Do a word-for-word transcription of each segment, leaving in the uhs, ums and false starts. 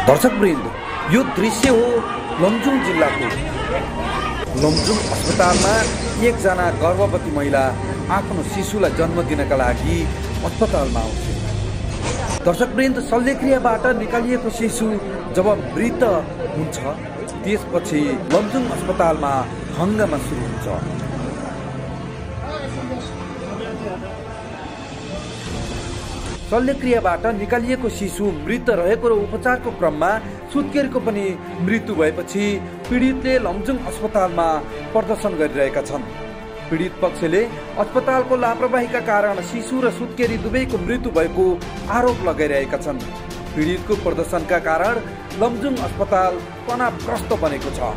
दर्शकवृन्द, यो दृश्य हो लमजुङ जिल्लाको। लमजुङ अस्पतालमा एकजना गर्भवती महिला आफ्नो शिशुलाई जन्म दिनका लागि अस्पतालमा आउँछ। दर्शकवृन्द, शल्यक्रियाबाट निकालिएको शिशु जब मृत हुन्छ त्यसपछि लमजुङ अस्पतालमा हंगामा सुरु हुन्छ। शल्यक्रियाबाट निकालिएको शिशु मृत रहेको र उपचारको क्रममा सुत्केरीको पनि मृत्यु भएपछि पीडितले लमजुङ अस्पतालमा प्रदर्शन गरिरहेका छन्। पीडित पक्षले अस्पतालको लापरवाहीका कारण शिशु र सुत्केरी दुवैको मृत्यु भएको आरोप लगाइरहेका छन्। पीडितको प्रदर्शनका कारण लमजुङ अस्पताल तनावग्रस्त बनेको छ।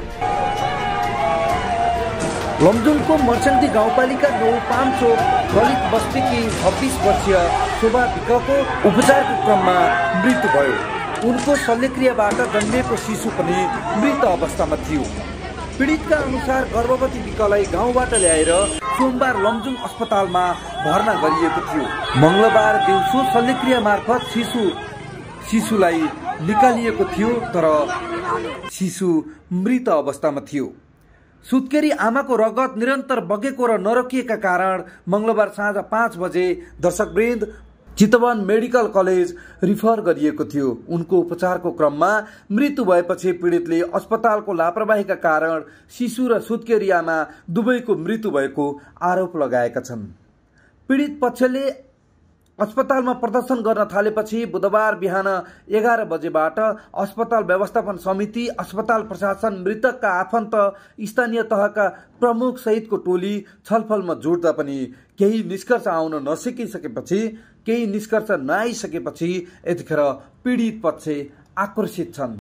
लमजुङको मर्चन्दी गाउँपालिका नौ पामचोक दलित बस्तीकी छब्बीस वर्षीय शोभा विकको उपचारको क्रममा मृत्यु भयो। उनको शल्यक्रियाबाट जन्मिएको शिशु पनि मृत अवस्थामा थियो। पीडितका अनुसार गर्भवती विकलाई गाउँबाट ल्याएर सोमबार लमजुङ अस्पतालमा भर्ना गरिएको थियो। मंगलबार दिउँसो शल्यक्रिया मार्फत शिशु शिशुलाई निकालिएको थियो, तर शिशु मृत अवस्थामा थियो। सुत्केरी आमाको रगत निरन्तर बगेको र नरोकिएका कारण मंगलबार साँझ पाँच बजे दर्शकवृन्द चितवन मेडिकल कलेज रिफर गरिएको थियो। उनको उपचारको क्रममा मृत्यु भएपछि पीडितले अस्पतालको लापरवाहीका कारण शिशु र सुत्केरी आमा दुवैको मृत्यु भएको आरोप लगाएका छन्। पीडित पक्षले अस्पतालमा प्रदर्शन गर्न थालेपछि बुधबार बिहान एघार बजेबाट अस्पताल व्यवस्थापन समिति, अस्पताल प्रशासन, मृतकका आफन्त, स्थानीय तहका प्रमुख सहितको टोली छलफलमा जुट्दा पनि केही निष्कर्ष आउन नसकिसकेपछि केही निष्कर्ष नआइसकेपछि यतिखेर पीडित पक्ष आक्रोशित छन्।